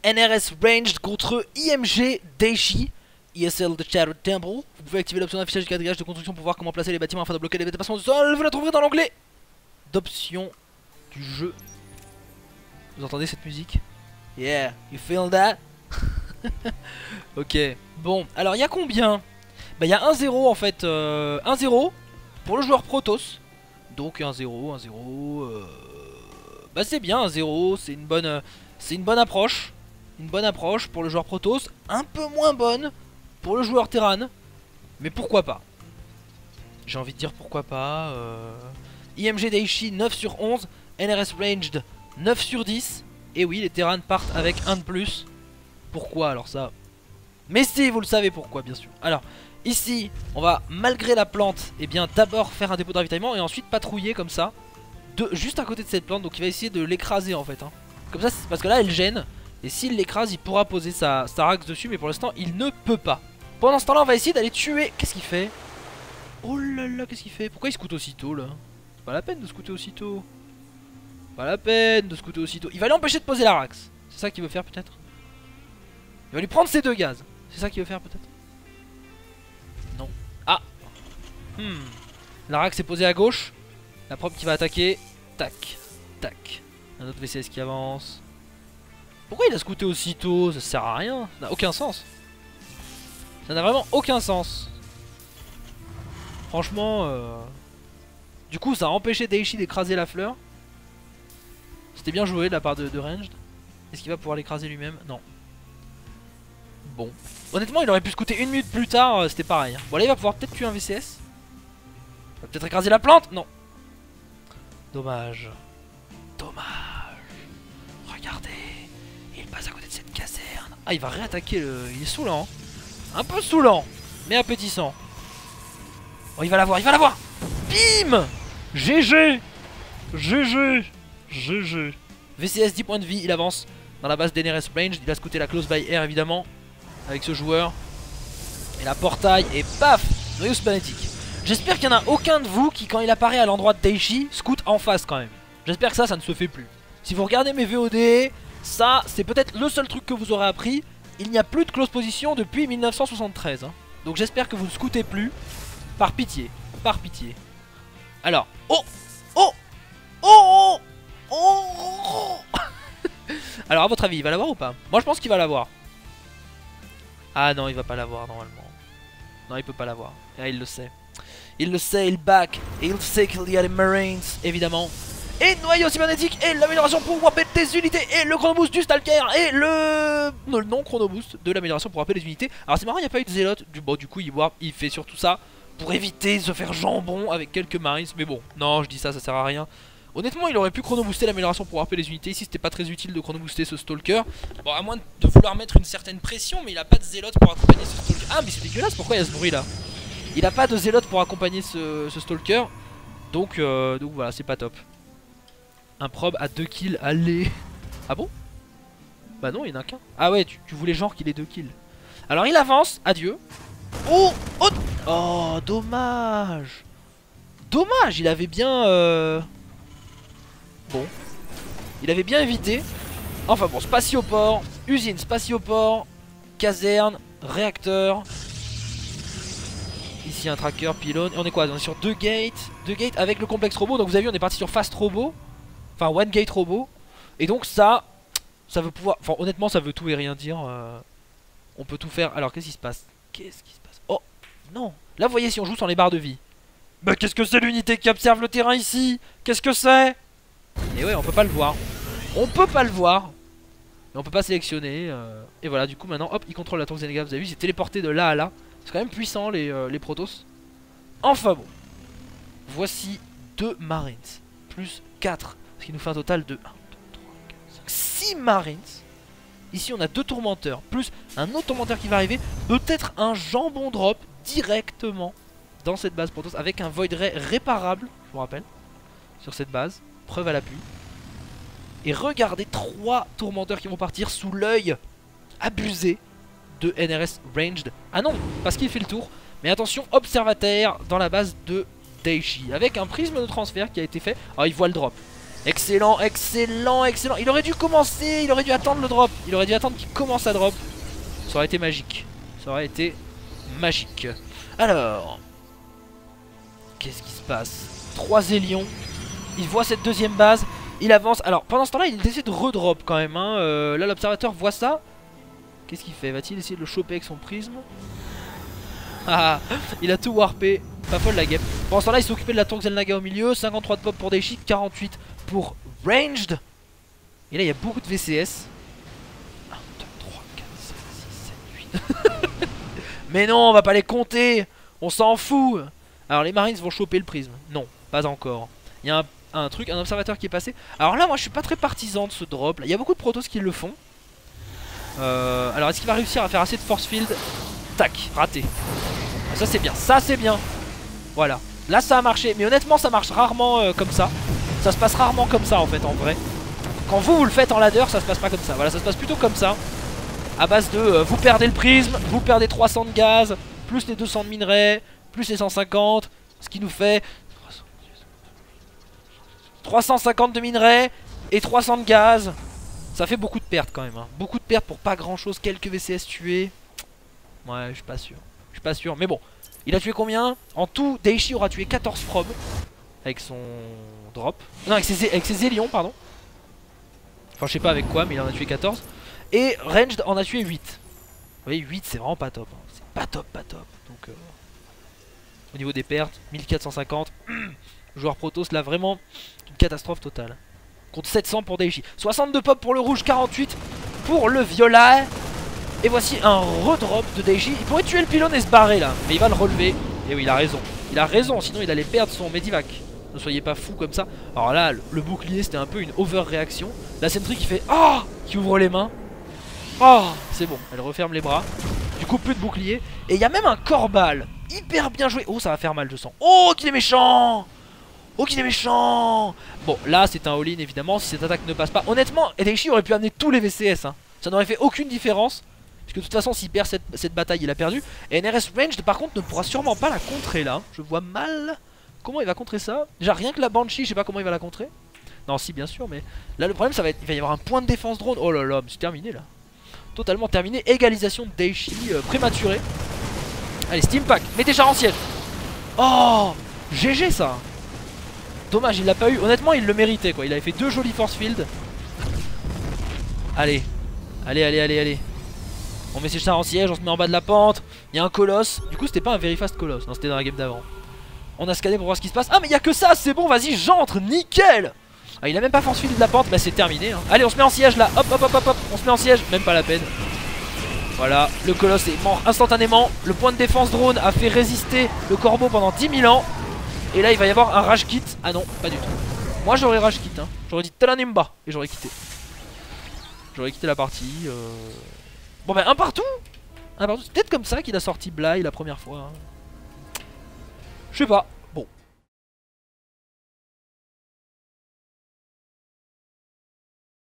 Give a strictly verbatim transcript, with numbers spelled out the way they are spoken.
N R S Ranged contre I M G Daishi. I S L de Shadow Temple. Vous pouvez activer l'option d'affichage du quadrillage de construction pour voir comment placer les bâtiments afin de bloquer les dépassements du sol. Vous la trouverez dans l'onglet d'options du jeu. Vous entendez cette musique? Yeah, you feel that? Ok, bon, alors il y a combien? Bah il y a un zéro en fait, euh, un zéro pour le joueur Protoss. Donc un zéro, un zéro, euh, bah c'est bien, un zéro, c'est une bonne euh, c'est une bonne approche. Une bonne approche pour le joueur Protoss, un peu moins bonne pour le joueur Terran. Mais pourquoi pas? J'ai envie de dire pourquoi pas. euh... I M G Daishi neuf sur onze, N R S Ranged neuf sur dix. Et oui, les Terran partent avec un de plus. Pourquoi alors ça? Mais si, vous le savez pourquoi bien sûr. Alors, ici, on va malgré la plante, et eh bien d'abord faire un dépôt de ravitaillement et ensuite patrouiller comme ça, de, juste à côté de cette plante. Donc il va essayer de l'écraser en fait, hein. Comme ça, parce que là elle gêne. Et s'il l'écrase, il pourra poser sa, sa rax dessus. Mais pour l'instant, il ne peut pas. Pendant ce temps là, on va essayer d'aller tuer. Qu'est-ce qu'il fait? Oh là là, qu'est-ce qu'il fait? Pourquoi il scoute aussitôt là? C'est pas la peine de scouter aussitôt. Pas la peine de scouter aussitôt. Il va l'empêcher de poser la rax. C'est ça qu'il veut faire peut-être? Il va lui prendre ses deux gaz. C'est ça qu'il veut faire peut-être? Non. Ah. Hmm. La rax est posée à gauche. La probe qui va attaquer. Tac. Tac. Un autre V C S qui avance. Pourquoi il a scouté aussitôt? Ça sert à rien. Ça n'a aucun sens. Ça n'a vraiment aucun sens. Franchement euh... du coup ça a empêché Daishi d'écraser la fleur. C'était bien joué de la part de, de Ranged. Est-ce qu'il va pouvoir l'écraser lui-même? Non. Bon. Honnêtement il aurait pu scouter une minute plus tard, euh, c'était pareil. Bon là il va pouvoir peut-être tuer un V C S. Il va peut-être écraser la plante. Non. Dommage. Dommage. Regardez. Il passe à côté de cette caserne. Ah il va réattaquer le... Il est saoulant. Un peu saoulant. Mais appétissant. Oh il va l'avoir, il va l'avoir. Bim. G G. G G. G G. V C S dix points de vie, il avance dans la base d'N R S Range. Il a scouté la close by air évidemment avec ce joueur. Et la portail et paf, noyau magnétique. J'espère qu'il n'y en a aucun de vous qui quand il apparaît à l'endroit de Daishi scoute en face quand même. J'espère que ça, ça ne se fait plus. Si vous regardez mes V O D, ça c'est peut-être le seul truc que vous aurez appris. Il n'y a plus de close position depuis mille neuf cent soixante-treize hein. Donc j'espère que vous ne scootez plus. Par pitié, par pitié. Alors, oh, oh, oh, oh, oh. Alors à votre avis, il va l'avoir ou pas? Moi je pense qu'il va l'avoir. Ah non, il va pas l'avoir normalement. Non, il peut pas l'avoir. Ah, il le sait. Il le sait, il back. Et il sait qu'il y a les Marines, évidemment. Et noyau cybernétique, et l'amélioration pour wapper des unités, et le chronoboost du Stalker, et le, le non chronoboost de l'amélioration pour wapper les unités. Alors c'est marrant, il n'y a pas eu de zélote. Du... Bon, du coup, il, warp, il fait surtout ça pour éviter de se faire jambon avec quelques Marines. Mais bon, non, je dis ça, ça sert à rien. Honnêtement, il aurait pu chronobooster l'amélioration pour warper les unités. Ici, c'était pas très utile de chronobooster ce Stalker. Bon, à moins de vouloir mettre une certaine pression, mais il a pas de zélote pour accompagner ce Stalker. Ah, mais c'est dégueulasse, pourquoi il y a ce bruit là? Il a pas de zélote pour accompagner ce, ce Stalker. Donc, euh, donc voilà, c'est pas top. Un probe à deux kills, allez. Ah bon? Bah non, il n'y en a qu'un. Ah ouais, tu, tu voulais genre qu'il ait deux kills. Alors il avance, adieu. Oh, oh, oh, dommage. Dommage, il avait bien... Euh... Bon. Il avait bien évité. Enfin bon, spatioport, usine spatioport, caserne, réacteur. Ici un tracker, pylône. Et on est quoi? On est sur deux gates. Deux gates avec le complexe robot. Donc vous avez vu, on est parti sur fast robot. Enfin one gate robot. Et donc ça, ça veut pouvoir... Enfin honnêtement ça veut tout et rien dire. euh... On peut tout faire. Alors qu'est-ce qui se passe? Qu'est-ce qui se passe? Oh non. Là vous voyez si on joue sur les barres de vie. Bah qu'est-ce que c'est l'unité qui observe le terrain ici? Qu'est-ce que c'est? Et ouais on peut pas le voir. On peut pas le voir. Et on peut pas sélectionner. euh... Et voilà du coup maintenant hop il contrôle la tour Xenega. Vous avez vu il s'est téléporté de là à là. C'est quand même puissant les, euh, les Protoss. Enfin bon. Voici deux Marines. Plus quatre. Ce qui nous fait un total de un, deux, trois, quatre, cinq, six Marines. Ici on a deux tourmenteurs. Plus un autre tourmenteur qui va arriver. Peut-être un jambon drop directement dans cette base Protoss. Avec un Void Ray réparable. Je vous rappelle. Sur cette base. Preuve à l'appui. Et regardez trois tourmenteurs qui vont partir sous l'œil abusé de N R S Ranged. Ah non, parce qu'il fait le tour. Mais attention, observataire dans la base de Daishi. Avec un prisme de transfert qui a été fait. Ah, il voit le drop. Excellent. Excellent, excellent, excellent. Il aurait dû commencer, il aurait dû attendre le drop. Il aurait dû attendre qu'il commence à drop. Ça aurait été magique. Ça aurait été magique. Alors, qu'est-ce qui se passe? Trois Zélions. Il voit cette deuxième base. Il avance. Alors, pendant ce temps-là, il essaie de redrop quand même. Hein. Euh, là, l'observateur voit ça. Qu'est-ce qu'il fait? Va-t-il essayer de le choper avec son prisme? Ah, il a tout warpé. Pas folle la game. Pendant ce temps-là, il s'est occupé de la tour Xel'Naga au milieu. cinquante-trois de pop pour Daichi, quarante-huit pour Ranged. Et là, il y a beaucoup de V C S. un, deux, trois, quatre, cinq, six, sept, huit. Mais non, on va pas les compter. On s'en fout. Alors, les Marines vont choper le prisme. Non, pas encore. Il y a un, un truc, un observateur qui est passé. Alors là, moi, je suis pas très partisan de ce drop. Il y a beaucoup de protos qui le font. Euh, alors, est-ce qu'il va réussir à faire assez de force field? Tac, raté. Ça, c'est bien. Ça, c'est bien. Voilà, là ça a marché, mais honnêtement ça marche rarement euh, comme ça. Ça se passe rarement comme ça en fait en vrai. Quand vous vous le faites en ladder, ça se passe pas comme ça. Voilà, ça se passe plutôt comme ça. À base de euh, vous perdez le prisme, vous perdez trois cents de gaz, plus les deux cents de minerais, plus les cent cinquante. Ce qui nous fait trois cent cinquante de minerais et trois cents de gaz. Ça fait beaucoup de pertes quand même hein. Beaucoup de pertes pour pas grand chose, quelques V C S tués. Ouais, je suis pas sûr. Je suis pas sûr, mais bon. Il a tué combien? En tout, Daichi aura tué quatorze probes avec son drop. Non, avec ses, avec ses Zélions, pardon. Enfin, je sais pas avec quoi, mais il en a tué quatorze. Et Ranged en a tué huit. Vous voyez, huit, c'est vraiment pas top. Hein. C'est pas top, pas top. Donc, euh, au niveau des pertes, mille quatre cent cinquante. Joueur Protoss, là, vraiment une catastrophe totale. Contre sept cents pour Daichi. soixante-deux pop pour le rouge, quarante-huit pour le violet. Et voici un redrop de Daichi. Il pourrait tuer le pylône et se barrer là, mais il va le relever. Et oui, il a raison. Il a raison, sinon il allait perdre son Medivac. Ne soyez pas fou comme ça. Alors là, le, le bouclier c'était un peu une overréaction. La Sentry qui fait ah, oh, qui ouvre les mains. Oh, c'est bon, elle referme les bras. Du coup, plus de bouclier. Et il y a même un Corbal. Hyper bien joué. Oh, ça va faire mal, je sens. Oh, qu'il est méchant. Oh, qu'il est méchant. Bon, là c'est un all-in évidemment. Si cette attaque ne passe pas, honnêtement, Daichi aurait pu amener tous les V C S. Hein. Ça n'aurait fait aucune différence. Parce que de toute façon s'il perd cette, cette bataille il a perdu. Et N R S Ranged par contre ne pourra sûrement pas la contrer là. Je vois mal comment il va contrer ça. Déjà rien que la Banshee je sais pas comment il va la contrer. Non si bien sûr mais là le problème ça va être il va y avoir un point de défense drone. Oh là là mais c'est terminé là. Totalement terminé. Égalisation de Daichi euh, prématurée. Allez Steam Pack. Mettez char en siège. Oh G G ça. Dommage il l'a pas eu. Honnêtement il le méritait quoi. Il avait fait deux jolis force field. Allez. Allez allez allez allez. On met ses chars en siège, on se met en bas de la pente. Il y a un colosse. Du coup c'était pas un very fast colosse. Non c'était dans la game d'avant. On a scanné pour voir ce qui se passe. Ah mais il y a que ça, c'est bon, vas-y j'entre, nickel. Ah il a même pas force field de la pente. Bah c'est terminé hein. Allez on se met en siège là. Hop hop hop hop hop. On se met en siège, même pas la peine. Voilà, le colosse est mort instantanément. Le point de défense drone a fait résister le corbeau pendant dix mille ans. Et là il va y avoir un rage kit. Ah non, pas du tout. Moi j'aurais rage kit hein. J'aurais dit Telanimba et j'aurais quitté. J'aurais quitté la partie euh... Bon bah un partout, un partout. C'est peut-être comme ça qu'il a sorti Bly la première fois hein. Je sais pas.